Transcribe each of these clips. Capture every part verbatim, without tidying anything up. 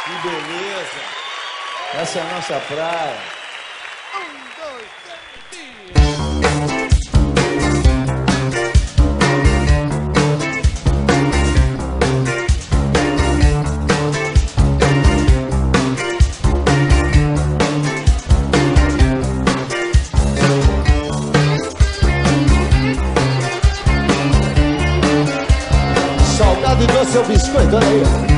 Que beleza. Essa é a nossa praia. Um, dois, três, Salgado e doce é o biscoito, olha aí.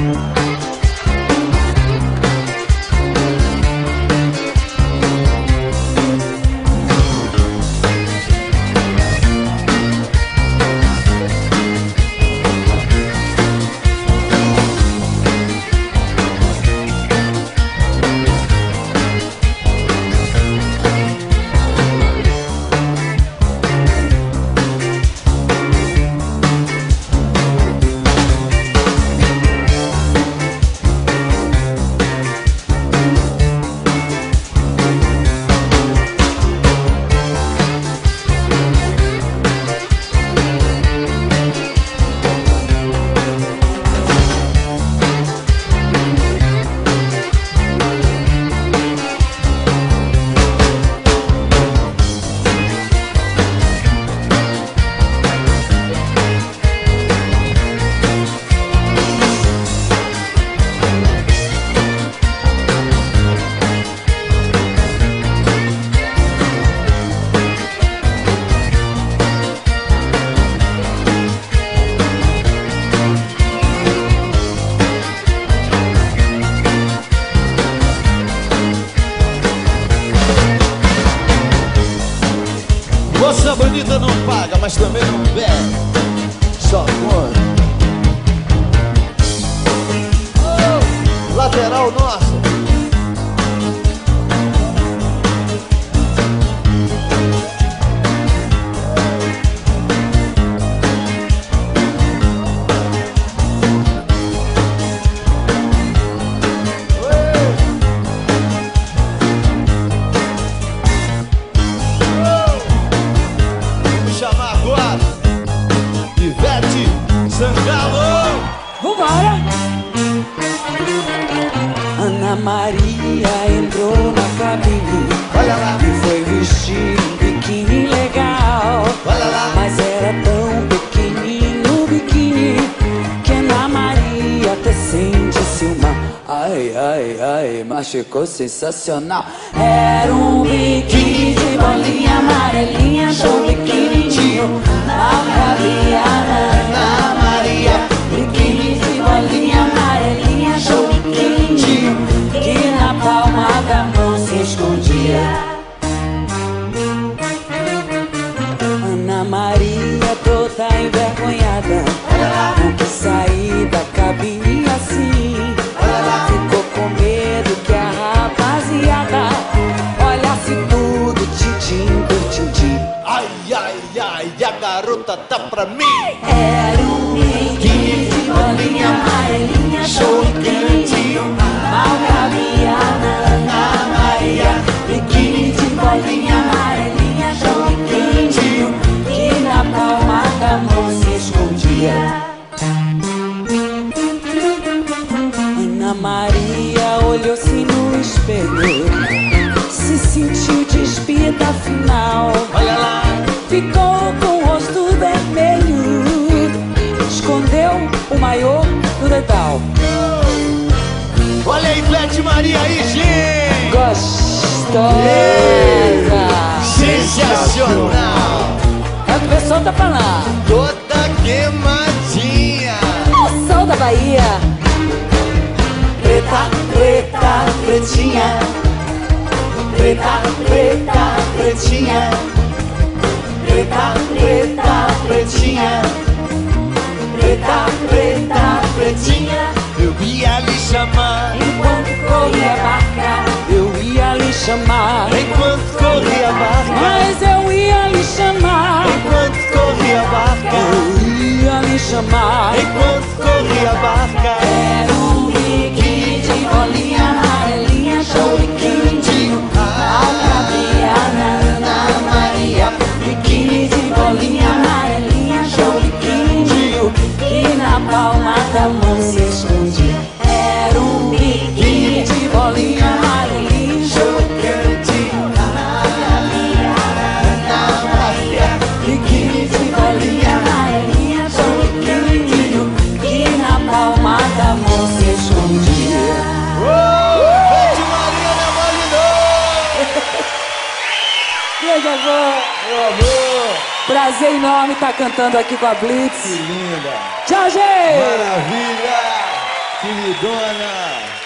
Moça bonita não paga, mas também não bebe. Só come. Oh, lateral nossa. Vambora! Ana Maria entrou na cabine, olha lá, e foi vestir um biquíni legal. Olha lá, mas era tão pequenino o biquíni que Ana Maria até sente-se uma ai, ai, ai, mas ficou sensacional. Era um biquíni de bolinha amarelinha, show biquininho, mal cabia Ana Maria. Biquíni de bolinha amarelinha, show biquininho, que na palma da mão se escondia. Ana Maria toda envergonhada, não quis sair da cabine assim. Ficou com medo que a rapaziada olhasse tudo tintim por tintim. Ai, ai, ai, a garota tá pra mim. Era um biquíni de bolinha amarelinha, show biquininho, mal cabia Ana Maria. Biquíni de bolinha amarelinha, show biquininho, que na palma da mão se escondia. Ana Maria olhou-se no espelho, se sentiu despida afinal. Olha lá, ficou com o rosto vermelho, escondeu o maiô no detal. olha a Ivete Maria aí, gente. Gostosa, Sensacional. é o que o pessoal tá falando. Toda queimadinha. O sol da Bahia. Preta, preta, pretinha. Preta, preta, pretinha. Preta, preta, pretinha. Preta, preta, pretinha. Eu ia lhe chamar Enquanto corria a barca, eu ia lhe chamar. enquanto corria a barca. Mas eu ia lhe chamar. Enquanto corria a barca. Eu ia lhe chamar. Enquanto corria a barca. Era um biquíni de bolinha amarelinha, show biquininho, mal cabia Ana Maria. Biquíni de bolinha amarelinha, show biquininho, que na palma da mão se escondia. Era um biquíni Beijo, amor. Meu amor. Prazer enorme estar cantando aqui com a Blitz. Que linda. Tchau, gente. Maravilha. Queridona.